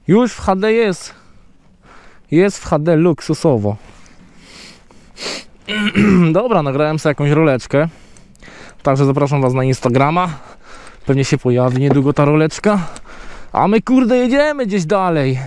Już w HD jest. Jest w HD luksusowo. Dobra, nagrałem sobie jakąś roleczkę. Także zapraszam was na Instagrama. Pewnie się pojawi niedługo ta roleczka. A my kurde jedziemy gdzieś dalej.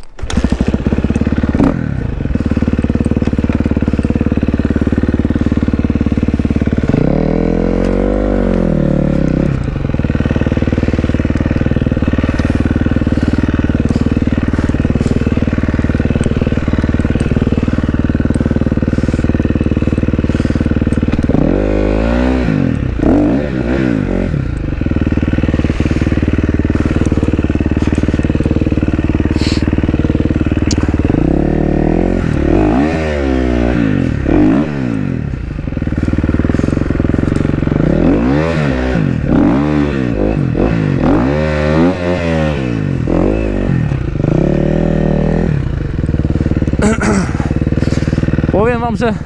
Powiem wam, że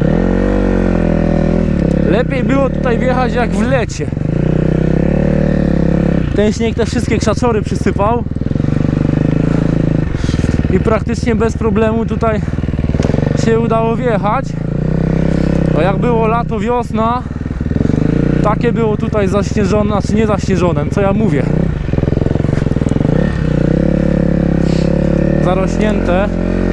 lepiej było tutaj wjechać jak w lecie. Ten śnieg te wszystkie krzaczory przysypał i praktycznie bez problemu tutaj się udało wjechać. A jak było lato, wiosna, takie było tutaj zaśnieżone, znaczy nie zaśnieżone, co ja mówię, zarośnięte.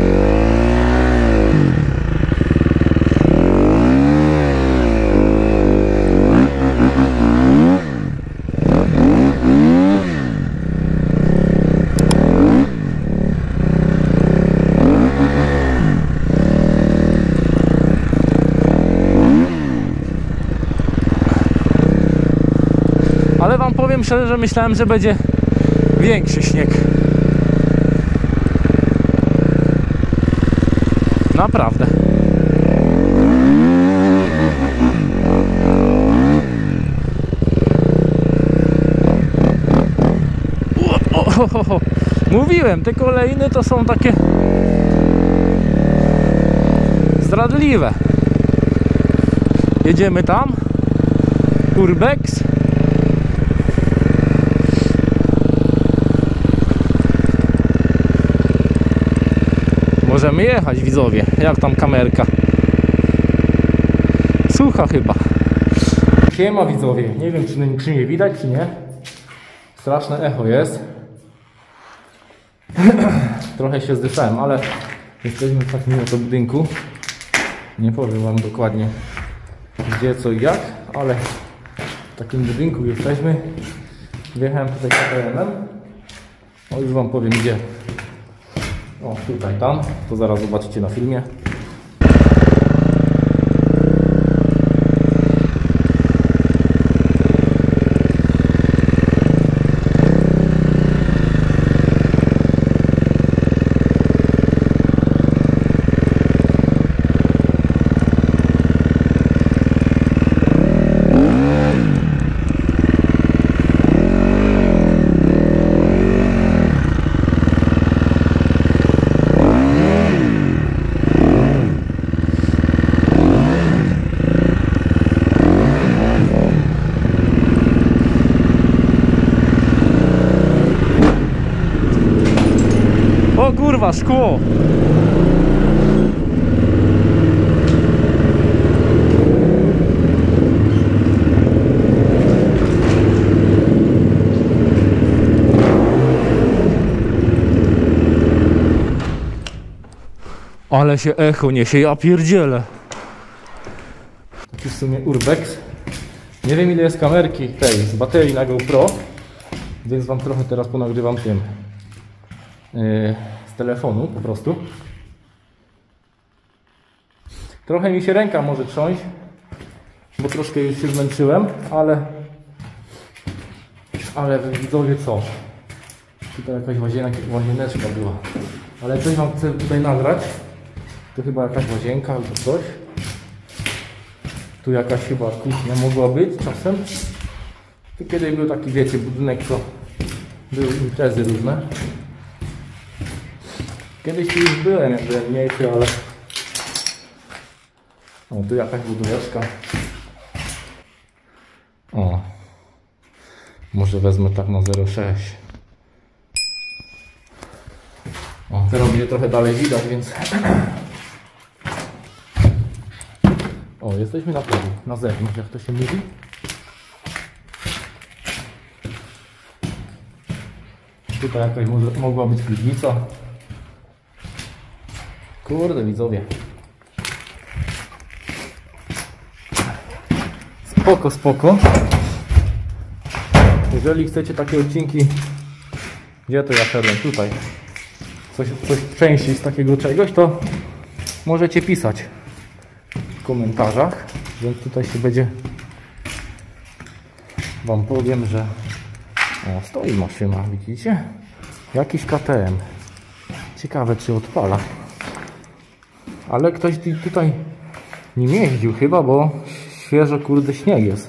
Ale wam powiem szczerze, że myślałem, że będzie większy śnieg. Naprawdę. Mówiłem, te kolejny to są takie zdradliwe. Jedziemy tam. Urbex. Możemy jechać, widzowie. Jak tam kamerka? Słucha chyba. Siema, widzowie. Nie wiem, czy mnie widać, czy nie. Straszne echo jest. Trochę się zdyszałem, ale jesteśmy w takim oto budynku. Nie powiem wam dokładnie gdzie, co i jak, ale w takim budynku jesteśmy. Wjechałem tutaj KTM-em. O, już wam powiem gdzie. O, tutaj, tam. To zaraz zobaczycie na filmie. O kurwa, szkło! Ale się echo niesie, ja pierdzielę. Taki w sumie urbex. Nie wiem ile jest kamerki tej z baterii na GoPro, więc wam trochę teraz ponagrywam tym z telefonu po prostu. Trochę mi się ręka może trząść, bo troszkę już się zmęczyłem, ale widzowie co? Tutaj jakaś łazieneczka była. Ale coś wam chcę tutaj nagrać. To chyba jakaś łazienka albo coś. Tu jakaś chyba kuchnia mogła być czasem. Tu kiedyś był taki, wiecie, budynek, co były imprezy różne. Kiedyś tu już byłem, jak byłem mniejszy, ale... O, tu jakaś budóweczka. O. Może wezmę tak na 0,6. teraz będzie trochę dalej widać, więc... O, jesteśmy na polu, na zewnątrz, jak to się mówi. Tutaj jakaś mogła być piwnica. Kurde, widzowie. Spoko, spoko. Jeżeli chcecie takie odcinki, gdzie to ja szedłem? Tutaj. Coś częściej z takiego czegoś, to możecie pisać w komentarzach, więc tutaj się będzie, wam powiem, że o, stoi maszyna, widzicie? Jakiś KTM. Ciekawe, czy odpala. Ale ktoś tutaj nim jeździł chyba, bo świeżo, kurde, śnieg jest.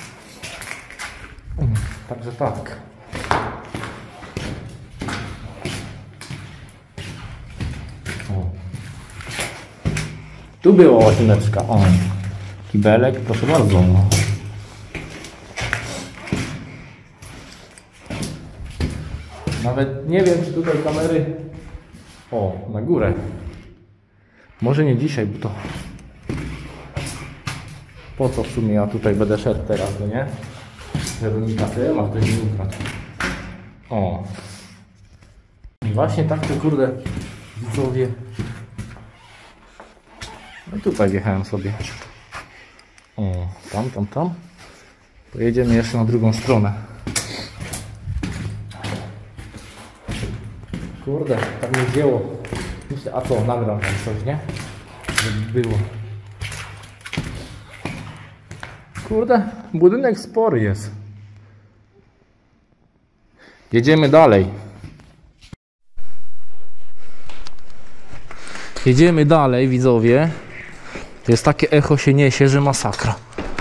Także tak. O. Tu była łaziełeczka. O. Kibelek, proszę bardzo. No. Nawet nie wiem, czy tutaj kamery... O, na górę. Może nie dzisiaj, bo to... Po co w sumie ja tutaj będę szedł teraz, no nie? Żeby mi KTM, a ktoś nie ukradł. O. I właśnie tak to, kurde, widzowie. No tutaj wjechałem sobie. O, tam. Pojedziemy jeszcze na drugą stronę. Kurde, tak mi wzięło. Myślę, a co, nagram tam coś, nie? Żeby było. Kurde, budynek spory jest. Jedziemy dalej. Jedziemy dalej, widzowie. Jest takie echo się niesie, że masakra.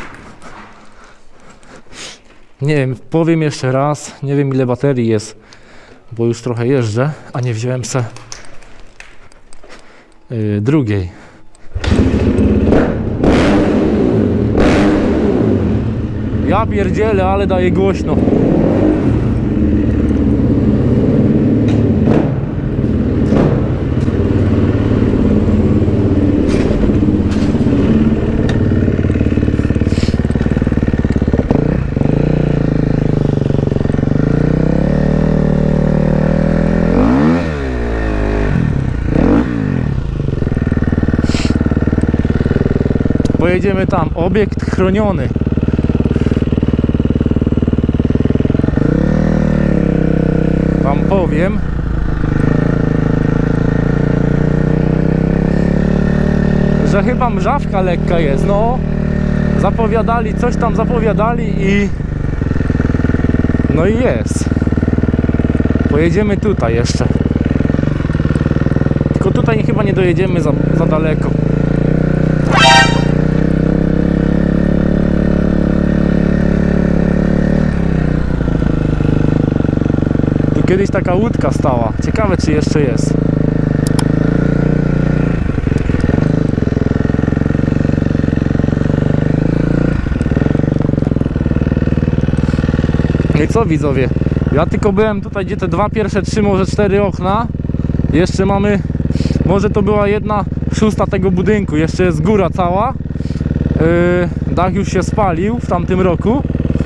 Nie wiem, powiem jeszcze raz. Nie wiem, ile baterii jest, bo już trochę jeżdżę, a nie wziąłem se drugiej. Ja pierdzielę, ale daje głośno. Pojedziemy tam, obiekt chroniony. Wam powiem, że chyba mrzawka lekka jest. No, zapowiadali, coś tam zapowiadali i no i jest. Pojedziemy tutaj jeszcze. Tylko tutaj chyba nie dojedziemy za daleko. Kiedyś taka łódka stała. Ciekawe, czy jeszcze jest. No i co, widzowie? Ja tylko byłem tutaj, gdzie te dwa pierwsze, trzy, może 4 okna. Jeszcze mamy... Może to była 1/6 tego budynku. Jeszcze jest góra cała. Dach już się spalił w tamtym roku.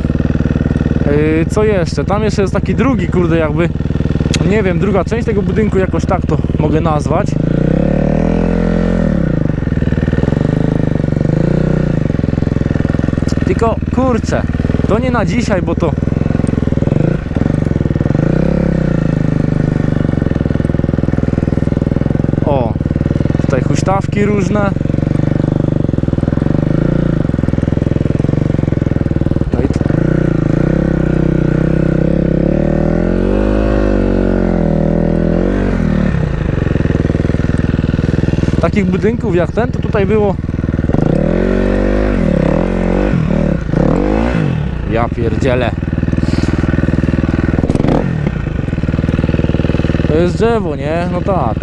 Co jeszcze? Tam jeszcze jest taki drugi, kurde, jakby, nie wiem, druga część tego budynku, jakoś tak to mogę nazwać. Tylko, kurczę, to nie na dzisiaj, bo to... O, tutaj huśtawki różne. Takich budynków jak ten to tutaj było. Ja pierdzielę. To jest drzewo, nie? No tak.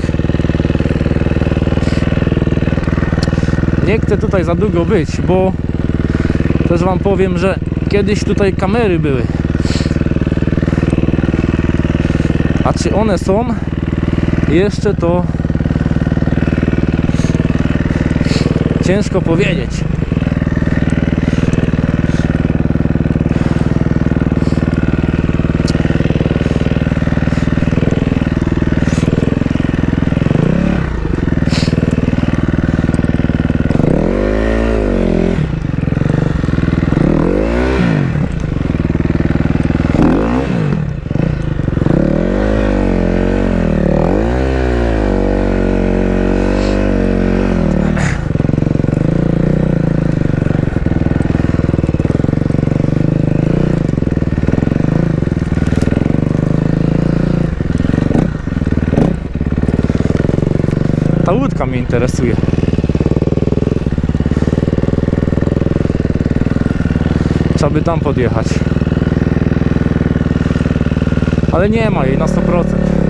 Nie chcę tutaj za długo być, bo też wam powiem, że kiedyś tutaj kamery były. A czy one są? jeszcze to ciężko powiedzieć. Ta łódka mnie interesuje. Trzeba by tam podjechać. Ale nie ma jej na 100%.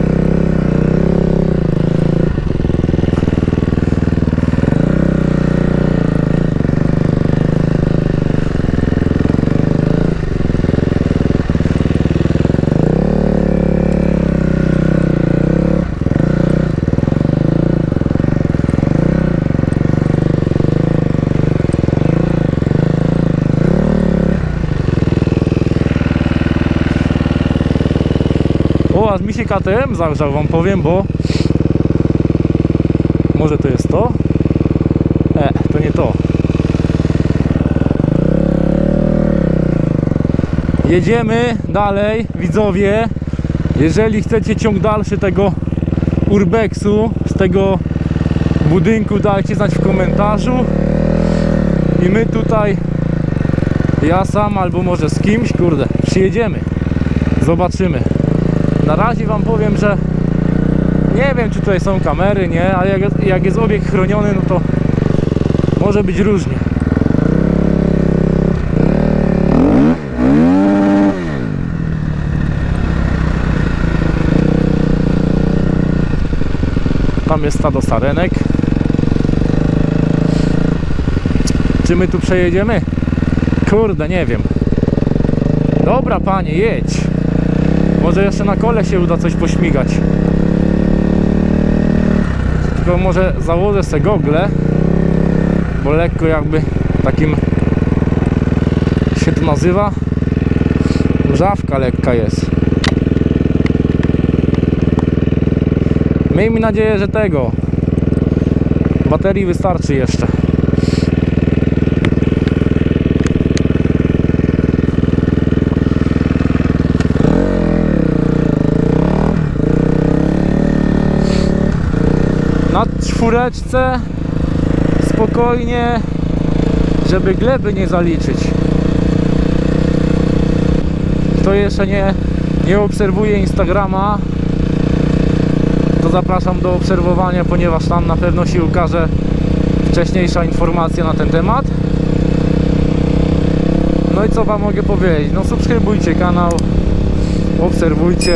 O, aż mi się KTM zagrzał, wam powiem, bo może to jest to? To nie to. Jedziemy dalej, widzowie. Jeżeli chcecie ciąg dalszy tego urbexu z tego budynku, dajcie znać w komentarzu. I my tutaj, ja sam albo może z kimś, kurde, przyjedziemy. Zobaczymy. Na razie wam powiem, że nie wiem, czy tutaj są kamery, nie, ale jak jest obiekt chroniony, no to może być różnie. Tam jest stado sarenek. Czy my tu przejedziemy? Kurde, nie wiem. Dobra, panie, jedź. Może jeszcze na kole się uda coś pośmigać. Tylko może założę sobie gogle, bo lekko jakby takim się to nazywa, mrzawka lekka jest. Miejmy nadzieję, że tego baterii wystarczy jeszcze. Na czwóreczce spokojnie, żeby gleby nie zaliczyć. Kto jeszcze nie obserwuje Instagrama, to zapraszam do obserwowania, ponieważ tam na pewno się ukaże wcześniejsza informacja na ten temat. No i co wam mogę powiedzieć? No subskrybujcie kanał, obserwujcie.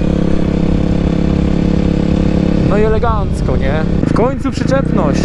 No i elegancko, nie? W końcu przyczepność.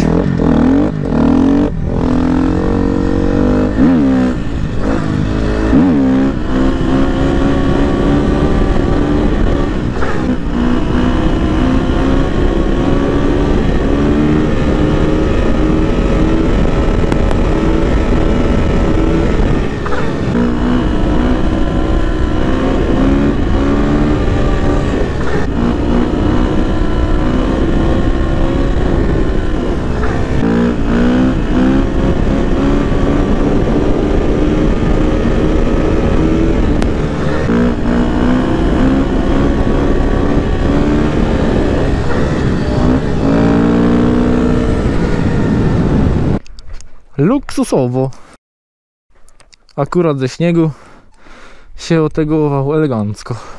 Luksusowo. Akurat ze śniegu się otegował elegancko.